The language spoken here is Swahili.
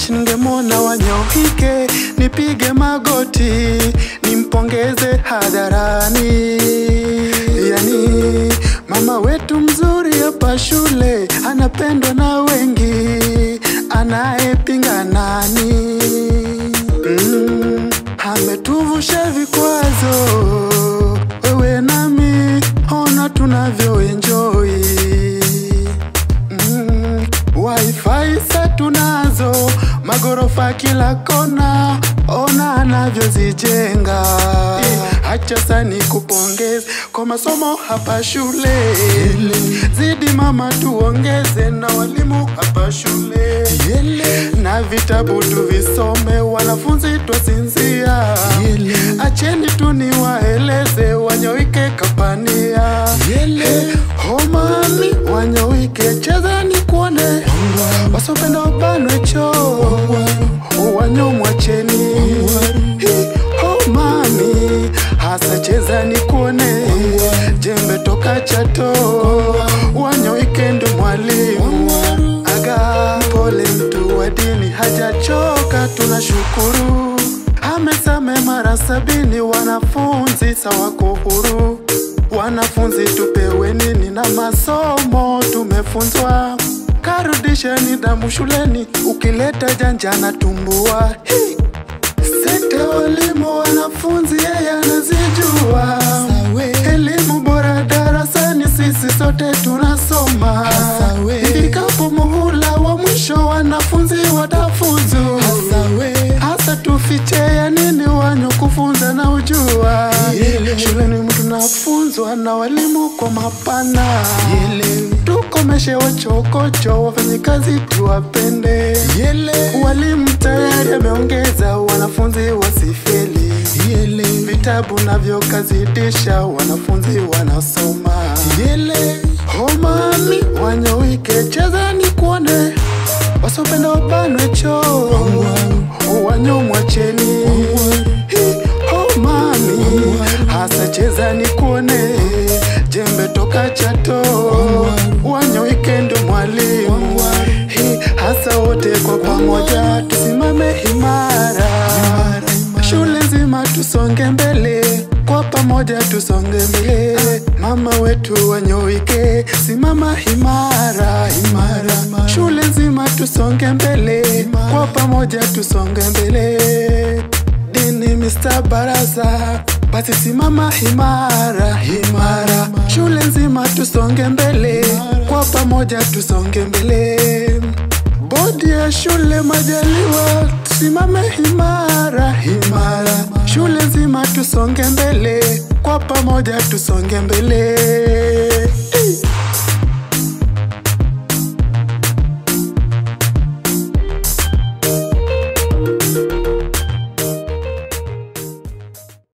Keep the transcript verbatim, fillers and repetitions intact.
wish ningemwona Wanyoike, nipige magoti nimpongeze hadharani. Yani mama wetu mzuri hapa shule, anapendwa na wengi, anayepinga nani? Mm, ametuvusha vikwazo, wewe nami ona tunavyo enjoy. Mm, wifi sa tunazo, magorofa kila kona, ona anavyozijenga. Acha sani kupongeze kwa masomo hapa shule, zidi mama tuongeze, na walimu hapa shule, na vitabu tuvisome, wanafunzi twasinzia. Acheni tuniwaeleze Wanyoike kapania. Oh mami Wanyoike, cheza ni kuone, wasopenda wabanwe choo, wanyo mwacheni. Oh mami hasa cheza ni kuone, jembe toka Chato, Wanyoike ndo mwalimu. Aga pole mtu wa dini hajachoka, tunashukuru. Amesame mara sabini, wanafunzi sawako huru. Wanafunzi tupewe nini na masomo tumefunzwa. Karudisha nidhamu shuleni, ukileta janja na tumbua. Hey! Sekta walimu wanafunzi yeye anazijua. Elimu bora darasani sisi sote tunasoma. Ifikapo muhula wa mwisho wanafunzi watafuzu. Hasa tufiche ya nini wanyo kufunza na ujua. Shuleni mtu nafunzwa na walimu kwa mapana. Tukomeshe wachokocho, wafanyikazi tuwapende. Walimu tayari ameongeza, wanafunzi wasifeli. Vitabu navyo kazidisha, wanafunzi wanasoma. Oh mami Wanyoike, cheza ni kuone, wasopenda wabanwe choo, wanyo mwacheni. Oh mami hasa cheza ni kuone, jembe toka Chato, Wanyoike ndo mwalimu. Hasa wote kwa pamoja tusimame imara, shule nzima tusonge mbele, kwa pamoja tusonge mbele. Mama wetu Wanyoike, simama imara, imara. Shule nzima tusonge mbele, kwa pamoja tusonge mbele. Dini Mister Baraza, basi simama imara, imara. Shule nzima tusonge mbele, kwa pamoja tusonge mbele. Bodi ya shule Majaliwa, tusimame imara, imara. Shule nzima tusonge mbele, kwa pamoja tusonge mbele.